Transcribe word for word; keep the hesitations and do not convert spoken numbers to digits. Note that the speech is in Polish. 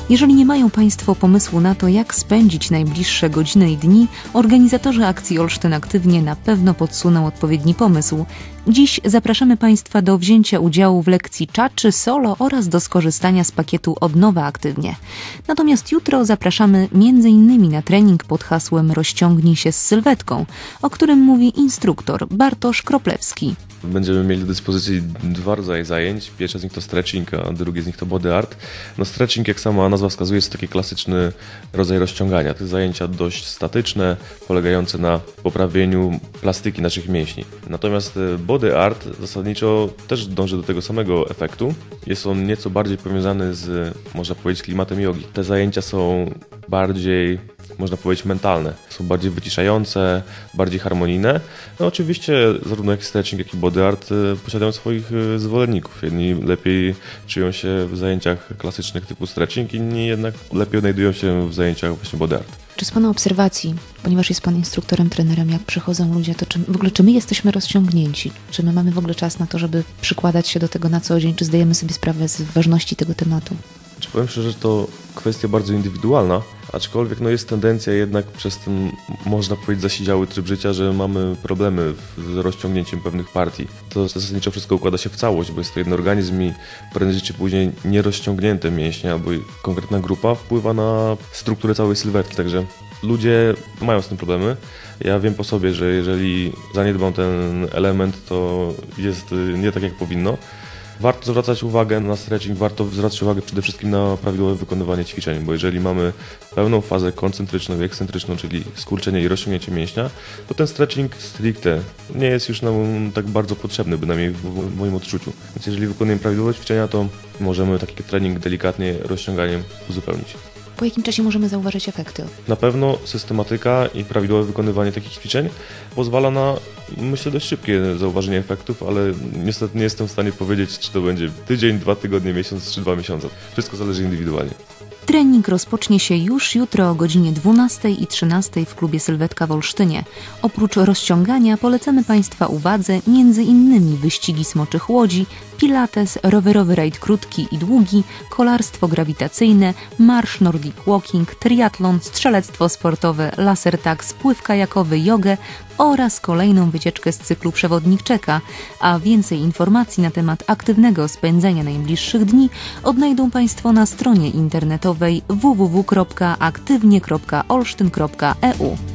Jeżeli nie mają Państwo pomysłu na to, jak spędzić najbliższe godziny i dni, organizatorzy akcji Olsztyn Aktywnie na pewno podsuną odpowiedni pomysł. Dziś zapraszamy Państwa do wzięcia udziału w lekcji czaczy, solo oraz do skorzystania z pakietu Od nowa aktywnie. Natomiast jutro zapraszamy między innymi na trening pod hasłem Rozciągnij się z sylwetką, o którym mówi instruktor Bartosz Kroplewski. Będziemy mieli do dyspozycji dwa rodzaje zajęć. Pierwsze z nich to stretching, a drugie z nich to body art. No stretching, jak sama nazwa wskazuje, jest to taki klasyczny rodzaj rozciągania. To są zajęcia dość statyczne, polegające na poprawieniu plastyki naszych mięśni. Natomiast body art zasadniczo też dąży do tego samego efektu. Jest on nieco bardziej powiązany z, można powiedzieć, klimatem jogi. Te zajęcia są bardziej, można powiedzieć, mentalne. Są bardziej wyciszające, bardziej harmonijne. No oczywiście zarówno jak stretching, jak i body art posiadają swoich zwolenników. Jedni lepiej czują się w zajęciach klasycznych typu stretching, inni jednak lepiej odnajdują się w zajęciach właśnie body art. Czy z Pana obserwacji, ponieważ jest Pan instruktorem, trenerem, jak przychodzą ludzie, to czy w ogóle czy my jesteśmy rozciągnięci? Czy my mamy w ogóle czas na to, żeby przykładać się do tego na co dzień? Czy zdajemy sobie sprawę z ważności tego tematu? Czy powiem szczerze, że to kwestia bardzo indywidualna, aczkolwiek no jest tendencja jednak przez ten, można powiedzieć, zasiedziały tryb życia, że mamy problemy z rozciągnięciem pewnych partii. To zasadniczo wszystko układa się w całość, bo jest to jeden organizm i prędzej czy później nierozciągnięte mięśnie albo konkretna grupa wpływa na strukturę całej sylwetki, także ludzie mają z tym problemy. Ja wiem po sobie, że jeżeli zaniedbam ten element, to jest nie tak jak powinno. Warto zwracać uwagę na stretching, warto zwracać uwagę przede wszystkim na prawidłowe wykonywanie ćwiczeń, bo jeżeli mamy pełną fazę koncentryczną i ekscentryczną, czyli skurczenie i rozciągnięcie mięśnia, to ten stretching stricte nie jest już nam tak bardzo potrzebny, bynajmniej w moim odczuciu. Więc jeżeli wykonujemy prawidłowe ćwiczenia, to możemy taki trening delikatnie rozciąganiem uzupełnić. Po jakim czasie możemy zauważyć efekty? Na pewno systematyka i prawidłowe wykonywanie takich ćwiczeń pozwala na, myślę, dość szybkie zauważenie efektów, ale niestety nie jestem w stanie powiedzieć, czy to będzie tydzień, dwa tygodnie, miesiąc czy dwa miesiące. Wszystko zależy indywidualnie. Trening rozpocznie się już jutro o godzinie dwunastej i trzynastej w klubie Sylwetka w Olsztynie. Oprócz rozciągania polecamy Państwa uwadze między innymi wyścigi smoczych łodzi, pilates, rowerowy rajd krótki i długi, kolarstwo grawitacyjne, marsz nordic walking, triatlon, strzelectwo sportowe, laser tag, spływ kajakowy, jogę oraz kolejną wycieczkę z cyklu Przewodnik czeka, a więcej informacji na temat aktywnego spędzania najbliższych dni odnajdą Państwo na stronie internetowej w w w kropka aktywnie kropka olsztyn kropka e u.